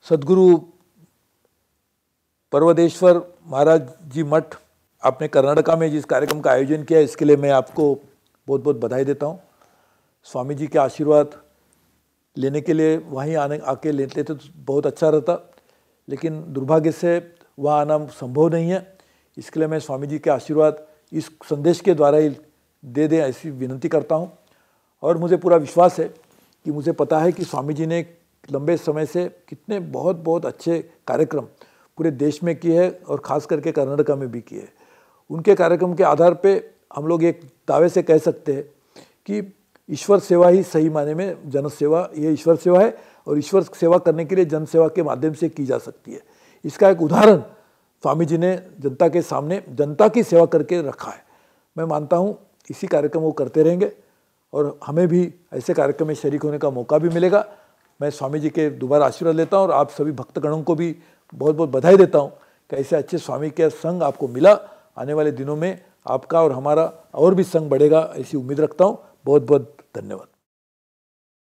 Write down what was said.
सदगुरु परवदेश्वर महाराज जी मठ आपने कर्नाटका में जिस कार्यक्रम का आयोजन किया, इसके लिए मैं आपको बहुत बहुत बधाई देता हूँ। स्वामी जी के आशीर्वाद लेने के लिए वहीं आके लेते तो बहुत अच्छा रहता, लेकिन दुर्भाग्य से वहाँ आना संभव नहीं है। इसके लिए मैं स्वामी जी के आशीर्वाद इस संदेश के द्वारा ही दे दें ऐसी विनती करता हूँ। और मुझे पूरा विश्वास है कि मुझे पता है कि स्वामी जी ने लंबे समय से कितने बहुत बहुत अच्छे कार्यक्रम पूरे देश में किए हैं और ख़ास करके कर्नाटका में भी किए हैं। उनके कार्यक्रम के आधार पे हम लोग एक दावे से कह सकते हैं कि ईश्वर सेवा ही सही मायने में जन सेवा, ये ईश्वर सेवा है और ईश्वर सेवा करने के लिए जन सेवा के माध्यम से की जा सकती है। इसका एक उदाहरण स्वामी जी ने जनता के सामने जनता की सेवा करके रखा है। मैं मानता हूँ इसी कार्यक्रम वो करते रहेंगे और हमें भी ऐसे कार्यक्रम में शरीक होने का मौका भी मिलेगा। मैं स्वामी जी के दोबारा आशीर्वाद लेता हूँ और आप सभी भक्तगणों को भी बहुत बहुत बधाई देता हूँ कि ऐसे अच्छे स्वामी के संग आपको मिला। आने वाले दिनों में आपका और हमारा और भी संग बढ़ेगा, ऐसी उम्मीद रखता हूँ। बहुत बहुत धन्यवाद।